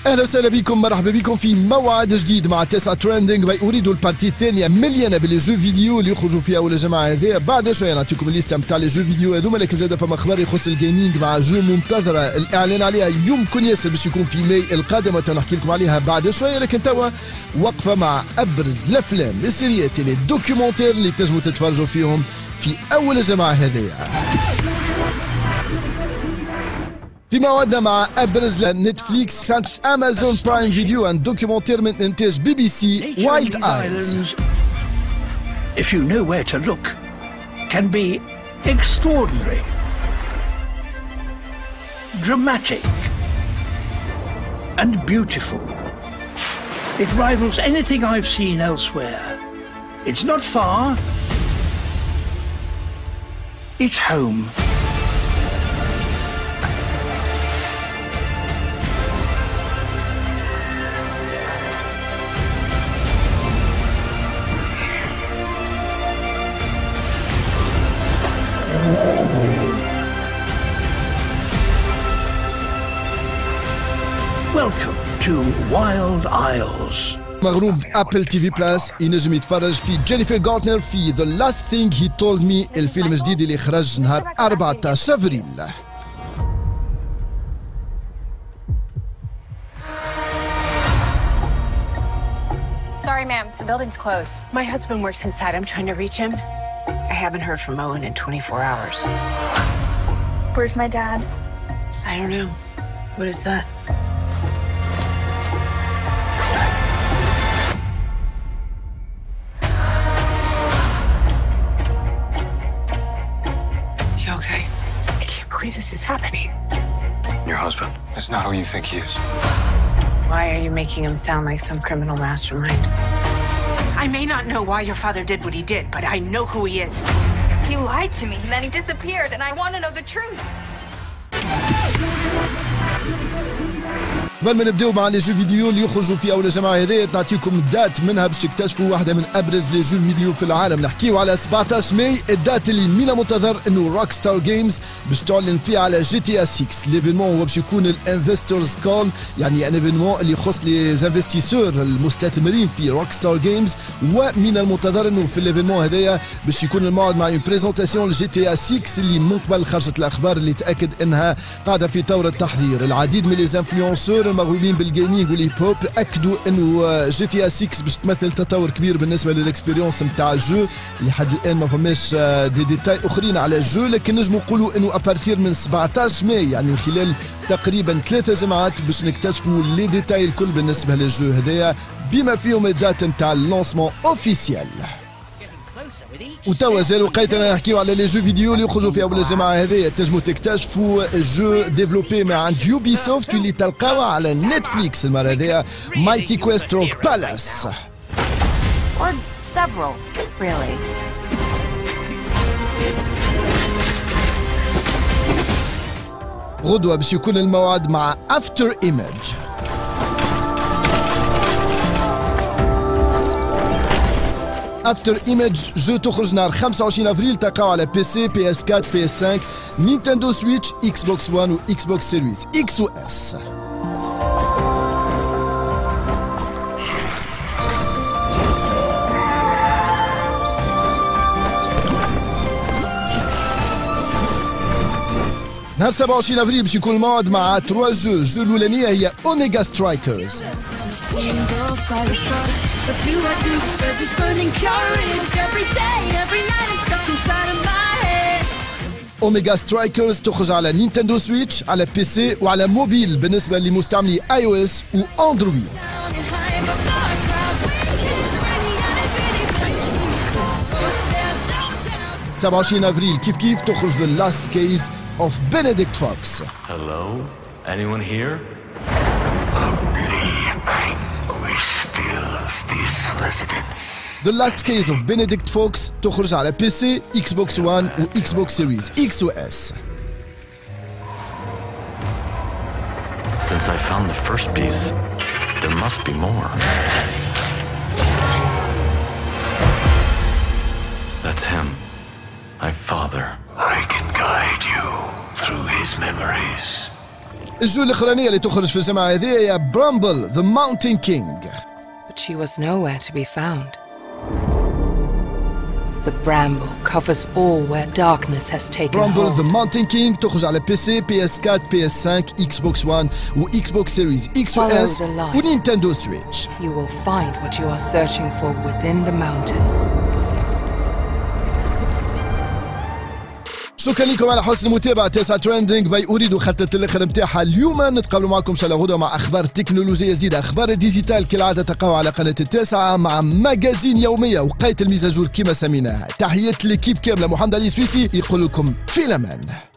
اهلا وسهلا بكم، مرحبا بكم في موعد جديد مع 9 ترندنج. اريد البارتي الثانيه مليانه بالجو فيديو اللي يخرجوا فيها اول جماعه هذه. بعد شويه نعطيكم الليست نتاع لي جو فيديو هذوما، لكن زاد فما اخبار يخص الجيمنج مع جو منتظره الاعلان عليها يمكن ياسر باش يكون في ماي القادم وتنحكي لكم عليها بعد شويه. لكن توا وقفه مع ابرز الافلام السيريات اللي الدوكيومنتير اللي تنجموا تتفرجوا فيهم في اول جماعه هذه. في موعدنا مع ابرز نتفليكس امازون برايم فيديو عن دوكيومنتير من انتاج بي بي سي وايلد ايز. If you know where to look, can be extraordinary, dramatic, and beautiful. It rivals anything I've seen elsewhere. It's not far. It's home. Welcome to Wild Isles. مغروم ابل تي في بلاس ينجم يتفرج في جينيفر غارتنر في The Last Thing He Told Me، الفيلم الجديد اللي خرج نهار 14 افريل. Sorry, ma'am. The building's closed. My husband works inside. I'm trying to reach him. I haven't heard from Owen in 24 hours. Where's my dad? I don't know. What is that? You okay? I can't believe this is happening. Your husband is not who you think he is. Why are you making him sound like some criminal mastermind? I may not know why your father did what he did, but I know who he is. He lied to me, and then he disappeared, and I want to know the truth. قبل ما نبداو مع لي جو فيديو اللي يخرجوا في اول جماعه هذه، نعطيكم دات منها باش تكتشفوا واحده من ابرز لي جو فيديو في العالم. نحكيو على 17 ماي، الدات اللي من المنتظر انه روك ستار جيمز باش تعلن فيها على جي تي اس 6. ليفينمون هو باش يكون الانفسترز كول، يعني ان ايفينمون اللي يخص لي انفستيسور المستثمرين في روك ستار جيمز. ومن المنتظر انه في الايفينمون هذايا باش يكون الموعد مع بريزونطاسيون لجي تي اس 6 اللي من قبل خرجت الاخبار اللي تاكد انها قاعده في طور التحضير. العديد من لي انفلونسور المغروبين بالجيمنج والهيب هوب اكدوا انه جي تي اس 6 باش تمثل تطور كبير بالنسبه للاكسبيريونس نتاع الجو. لحد الان ما فماش دي ديتاي اخرين على الجو، لكن نجموا نقولوا انه ابارتير من 17 ماي، يعني خلال تقريبا 3 جمعات باش نكتشفوا لي ديتاي الكل بالنسبه للجو هذايا، بما فيهم الدات نتاع اللونسمون اوفيسيال. وتوا جا وقيتنا نحكيو على لي جو فيديو اللي يخرجوا في اول الجماعه هذه. تنجموا تكتشفوا جو ديفلوبي من عند يوبي سوفت اللي تلقاوها على نتفليكس المره هذه، مايتي كويست روك بالاس. Or several, really. غدوه باش يكون الموعد مع افتر ايمج. افتر ايمج جو تخرج نهار 25 افريل، تلقاو على بي سي، بي اس 4، بي اس 5، نينتندو سويتش، اكس بوكس 1 و اكس بوكس سيريز اكس و اس. نهار 27 افريل باش يكون الموعد مع 3 جو الاولانيه هي اوميجا سترايكرز. اوميجا سترايكرز تخرج على نينتندو سويتش، على بي سي وعلى موبيل بالنسبه لمستعملي اي او اس واندرويد. ، 27 افريل كيف تخرج The Last Case of Benedict Fox. Hello? Anyone here? Only anguish fills this residence. The Last Case of Benedict Fox تخرج على بي سي، اكس بوكس 1 و اكس بوكس سيريز اكس و اس. Since I found the first piece, there must be more. That's him. My father. I can guide you through his memories. الجو الاخرانيه اللي تخرج في الجمعه هذه هي برامبل ذا ماونتين كينج. But she was nowhere to be found. The bramble covers all where darkness has taken برامبل hold. ذا ماونتين كينج تخرج على بي سي، بي اس 4، بي اس 5، اكس بوكس 1 واكس بوكس سيريز اكس و اس ونينتندو سويتش. You will find what you are searching for within the mountain. شكرا لكم على حسن المتابعة. 9 ترندينج باي أريد خطة الآخر نتاعها اليوم. نتقابلوا معكم إن شاء الله غدوة مع أخبار تكنولوجية جديدة، أخبار الديجيتال كالعادة تلقاوها على قناة 9 مع ماجازين يومية وقاية الميزاجور كما سميناها. تحيات ليكيب كاملة، محمد علي سويسي يقول لكم في الأمان.